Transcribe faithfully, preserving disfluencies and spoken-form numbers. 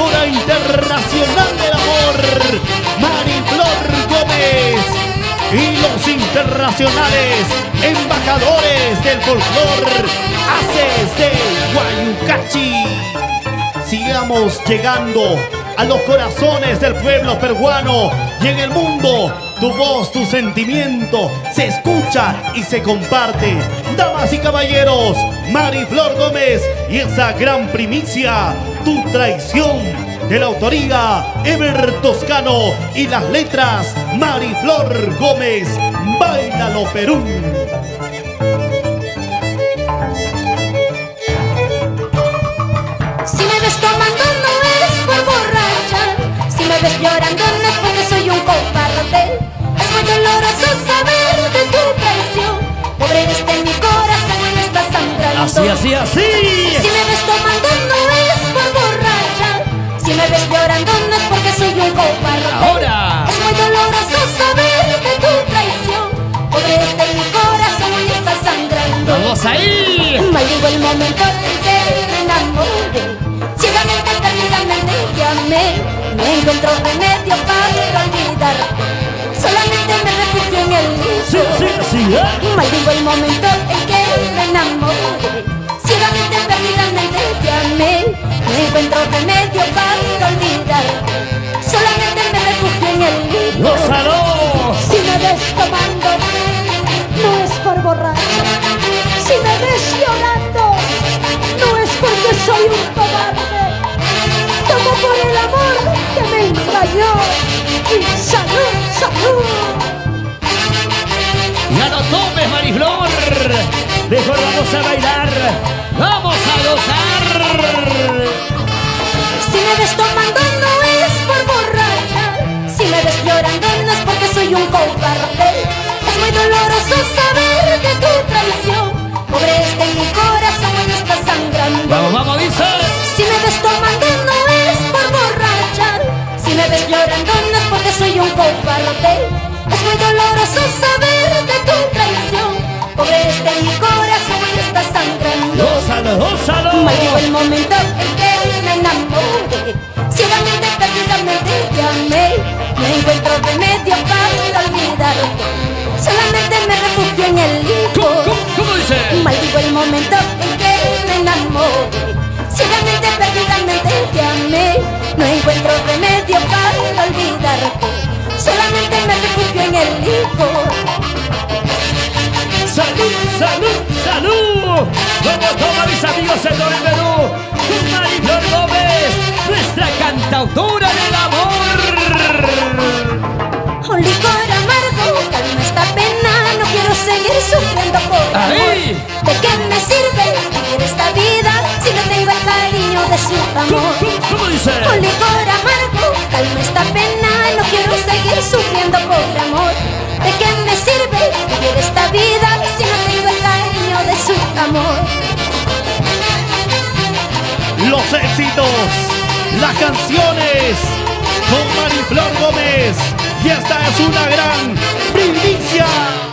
cantautora internacional del amor, Mariflor Gómez, y los internacionales embajadores del folclor, Haces de Guayucachi. Sigamos llegando a los corazones del pueblo peruano y en el mundo. Tu voz, tu sentimiento se escucha y se comparte. Damas y caballeros, Mariflor Gómez y esa gran primicia, Tu Traición, de la autoría Ever Toscano y las letras Mariflor Gómez. Báilalo, Perú. Si me ves tomando no es por borracha, si me ves llorando no es porque soy un cobarde. Es muy doloroso saber de tu traición, pobre eres de mi corazón y estás sangrando. Así, así, así. Si me ves tomando no es por borracha, si me ves llorando no es porque soy un cobarde. Ahora. Es muy doloroso saber de tu traición, pobre eres de mi corazón y estás sangrando. Vamos ahí. Maldigo el momento en que me enamoré, ciegamente, perdidamente te amé. No encuentro remedio para olvidarte, solamente me refugio en el licor. Sí, sí, sí, ¿eh? Maldigo el momento en que me enamoré, ciegamente, perdidamente te amé. No encuentro remedio para olvidarte, solamente me refugio en el licor. ¡Gózalo! Si me ves tomando, no es por borracho. Si me ves llorando, no es porque soy un cobarde. Tomo por el amor que me engañó. Y salud, salud. Ya no tomes, Mariflor. Mejor vamos a bailar. Vamos a gozar. Si me ves tomando no es por borracha, si me ves llorando no es porque soy un cobarde. Es muy doloroso saber de tu traición, pobre es de mi corazón y está sangrando. Vamos, vamos, dice. Si me ves tomando no es por borracha, si me ves llorando no es porque soy un cobarde. Es muy doloroso saber de tu traición, pobre es de mi corazón y está sangrando. Gózalo, gózalo. Maldigo el momento en que me enamoré, ciegamente, perdidamente te amé. No encuentro remedio para olvidarte, solamente me refugio en el licor. ¿Cómo, cómo, cómo dice? Maldigo el momento en que me enamoré, ciegamente, perdidamente te amé. No encuentro remedio para olvidarte, solamente me refugio en el licor. ¡Salud, salud, salud! Como todos mis amigos en todo el Perú, con Mariflor Gómez, nuestra cantautora del amor. Un licor amargo calma esta pena, no quiero seguir sufriendo por amor. ¡Ahí! ¿De qué me sirve vivir esta vida si no tengo el cariño de su ¿Cómo, amor? cómo, cómo dice? Un licor amargo calma esta pena, no quiero seguir sufriendo por amor. ¿De qué me sirve vivir esta vida si no tengo el cariño de su amor? Los éxitos, las canciones con Mariflor Gómez. Y esta es una gran primicia.